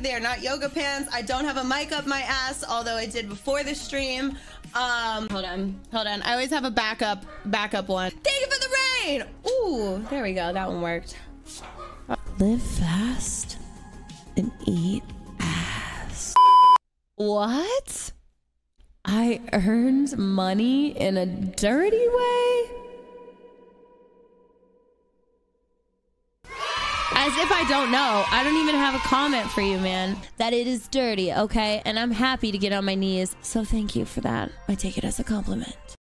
They are not yoga pants. I don't have a mic up my ass, although I did before the stream. Hold on. I always have a backup one. Thank you for the rain. Ooh, there we go. That one worked. Live fast and eat ass. What? I earned money in a dirty way? As if I don't know. I don't even have a comment for you, man. That it is dirty, okay? And I'm happy to get on my knees. So thank you for that. I take it as a compliment.